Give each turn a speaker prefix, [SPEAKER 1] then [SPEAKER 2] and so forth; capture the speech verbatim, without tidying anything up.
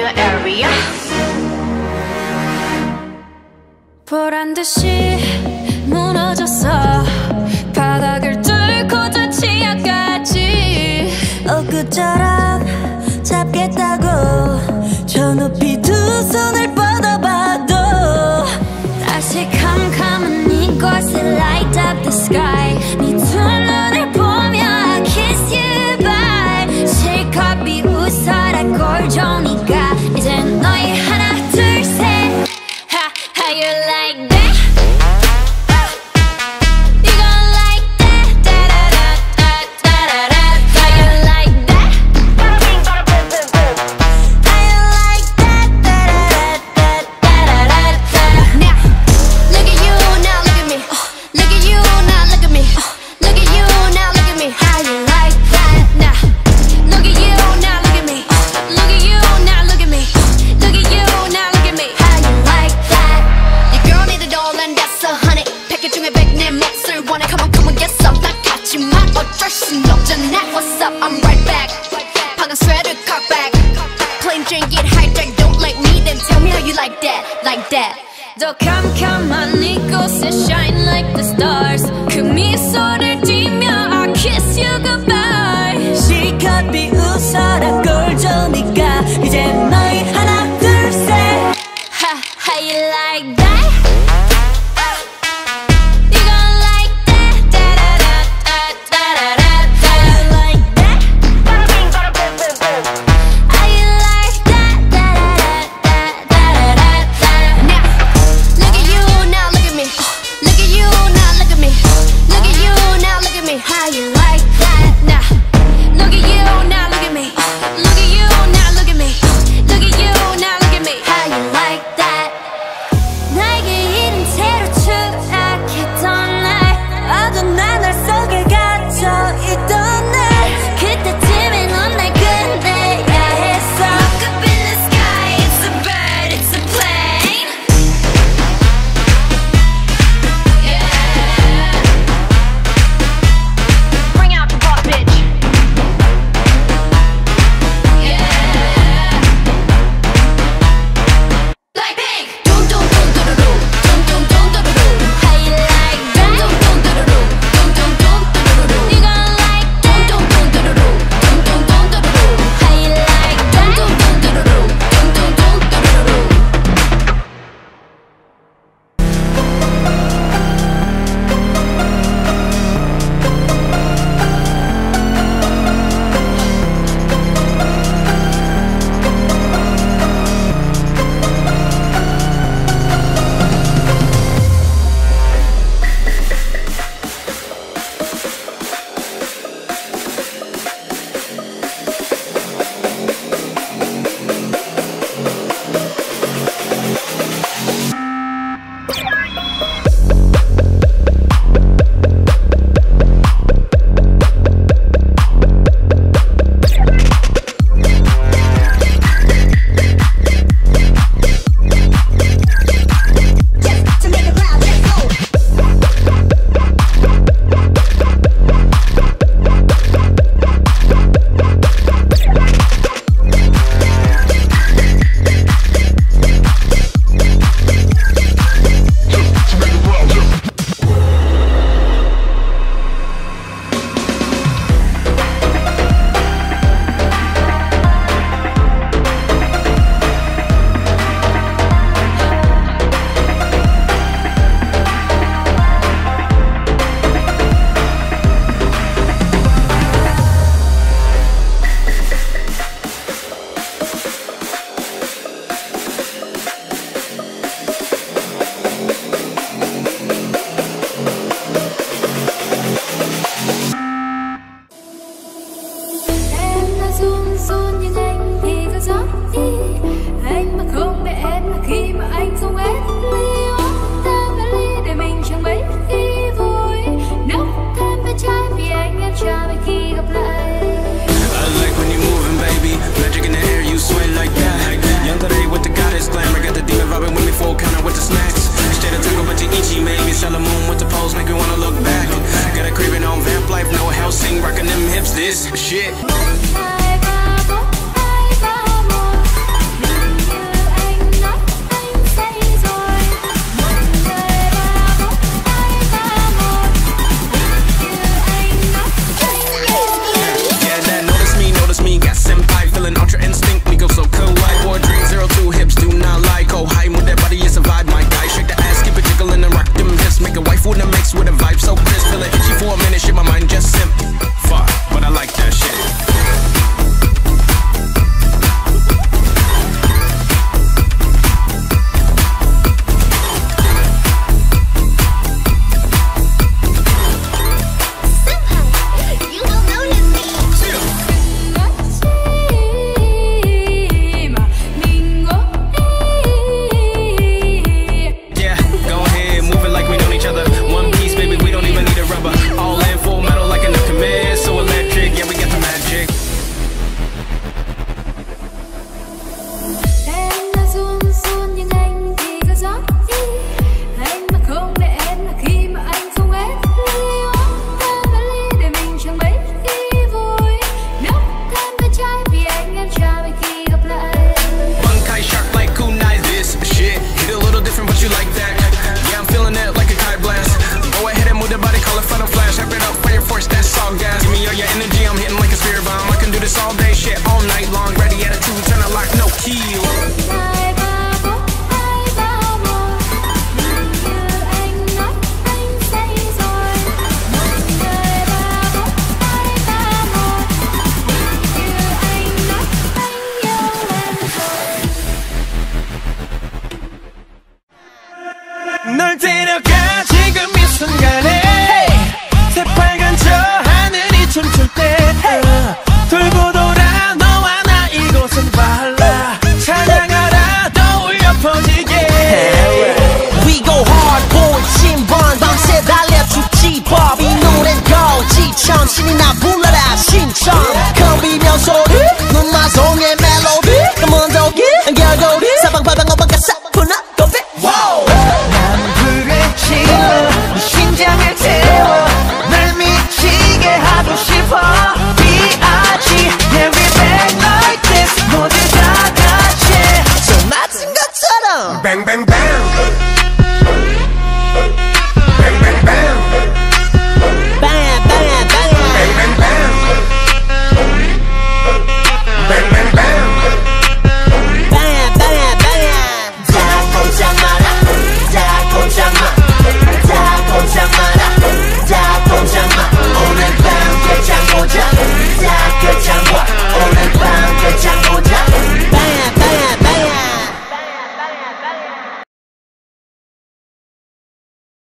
[SPEAKER 1] the area.
[SPEAKER 2] 보란듯이 무너졌어. 바닥을 뚫고 저 치아까지. 엊그처럼 잡겠다고 저 높이 두 손을 뻗어봐도 다시 캄캄한 이곳에 light up the sky. 네 두 눈을 보며 I kiss you bye. 실컷 비웃어라 꼴좋으니까 이제 너희 하나 둘 셋. Ha, how you like that? You gon' like that? Da-da-da-da-da-da-da. How you like that? How you like that? Da-da-da-da-da-da-da. Now, look at you, now look at me. Look at you, now look at me. Look at you, now look at me. How you like that? Now, look at you, now look at me. Look at you, now look at me. Look at you, now look at me. How you like that? Your girl need a doll and that's a honey. 패킷 중에 백 내 몫을 원해. Come on, come on, get some. 나 같지만 어쩔 순 없잖아. What's up? I'm right back. 방금 sweater cock back. Plain Jane get hijacked. Don't like me, then tell me how you like that, like that. 더 캄캄한 이곳에 shine like the stars. 그 미소를 띠며 I kiss you goodbye. 실컷 비웃어라 꼴좋으니까 이제 너희 하나 둘 셋. Ha, how you like that? You gon' like that? Da-da-da-da-da-da-da. How you like that? How you like that? Da-da-da-da-da-da-da. Now, look at you, now look at me. Look at you, now look at me. Look at you, now look at me. How you like that? Now, look at you, now look at me. Look at you, now look at me. Look at
[SPEAKER 1] all gas. Give me all your energy, I'm hitting like a spear bomb. I can do this all day, shit, all night long. Ready attitude, turn a lock, no key.